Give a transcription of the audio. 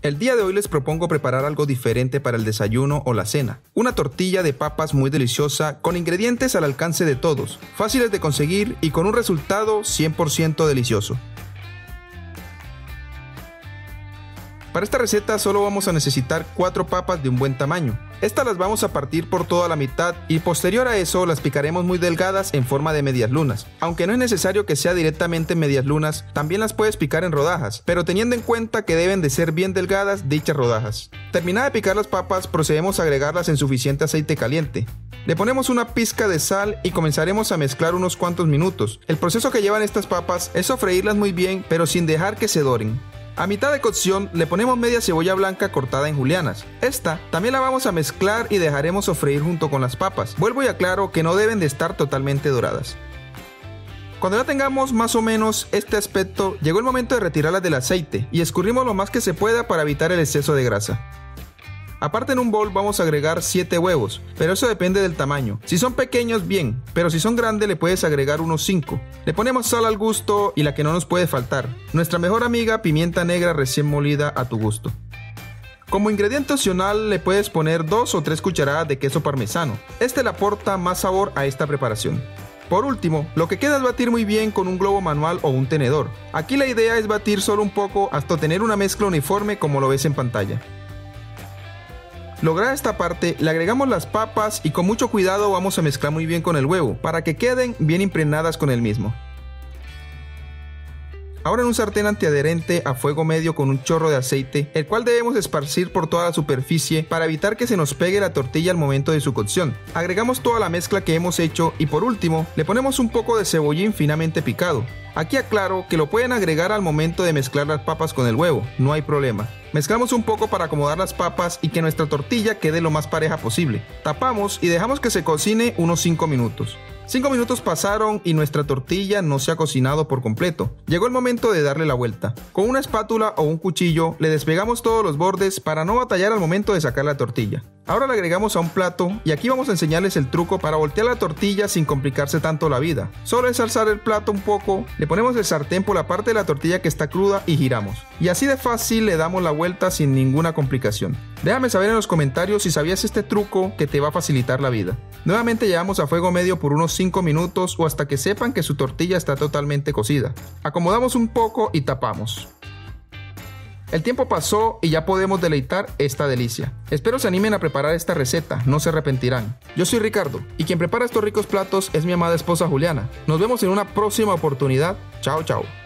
El día de hoy les propongo preparar algo diferente para el desayuno o la cena. Una tortilla de papas muy deliciosa con ingredientes al alcance de todos, fáciles de conseguir y con un resultado 100% delicioso. Para esta receta solo vamos a necesitar 4 papas de un buen tamaño. Estas las vamos a partir por toda la mitad y posterior a eso las picaremos muy delgadas en forma de medias lunas. Aunque no es necesario que sea directamente medias lunas, también las puedes picar en rodajas, pero teniendo en cuenta que deben de ser bien delgadas dichas rodajas. Terminada de picar las papas, procedemos a agregarlas en suficiente aceite caliente. Le ponemos una pizca de sal y comenzaremos a mezclar unos cuantos minutos. El proceso que llevan estas papas es sofreírlas muy bien, pero sin dejar que se doren. A mitad de cocción le ponemos media cebolla blanca cortada en julianas. Esta también la vamos a mezclar y dejaremos sofreír junto con las papas. Vuelvo y aclaro que no deben de estar totalmente doradas. Cuando ya tengamos más o menos este aspecto, llegó el momento de retirarlas del aceite y escurrimos lo más que se pueda para evitar el exceso de grasa. Aparte, en un bol vamos a agregar 7 huevos, pero eso depende del tamaño. Si son pequeños, bien, pero si son grandes le puedes agregar unos 5. Le ponemos sal al gusto y la que no nos puede faltar, nuestra mejor amiga pimienta negra recién molida a tu gusto. Como ingrediente opcional le puedes poner 2 o 3 cucharadas de queso parmesano. Este le aporta más sabor a esta preparación. Por último, lo que queda es batir muy bien con un globo manual o un tenedor. Aquí la idea es batir solo un poco hasta obtener una mezcla uniforme como lo ves en pantalla. Lograda esta parte, le agregamos las papas y con mucho cuidado vamos a mezclar muy bien con el huevo, para que queden bien impregnadas con el mismo. Ahora en un sartén antiadherente a fuego medio con un chorro de aceite, el cual debemos esparcir por toda la superficie para evitar que se nos pegue la tortilla al momento de su cocción. Agregamos toda la mezcla que hemos hecho y por último, le ponemos un poco de cebollín finamente picado. Aquí aclaro que lo pueden agregar al momento de mezclar las papas con el huevo, no hay problema. Mezclamos un poco para acomodar las papas y que nuestra tortilla quede lo más pareja posible. Tapamos y dejamos que se cocine unos 5 minutos. 5 minutos pasaron y nuestra tortilla no se ha cocinado por completo. Llegó el momento de darle la vuelta. Con una espátula o un cuchillo le despegamos todos los bordes para no batallar al momento de sacar la tortilla. Ahora la agregamos a un plato y aquí vamos a enseñarles el truco para voltear la tortilla sin complicarse tanto la vida. Solo es alzar el plato un poco, le ponemos el sartén por la parte de la tortilla que está cruda y giramos. Y así de fácil le damos la vuelta sin ninguna complicación. Déjame saber en los comentarios si sabías este truco que te va a facilitar la vida. Nuevamente llevamos a fuego medio por unos 5 minutos o hasta que sepan que su tortilla está totalmente cocida. Acomodamos un poco y tapamos. El tiempo pasó y ya podemos deleitar esta delicia. Espero se animen a preparar esta receta, no se arrepentirán. Yo soy Ricardo y quien prepara estos ricos platos es mi amada esposa Juliana. Nos vemos en una próxima oportunidad. Chao, chao.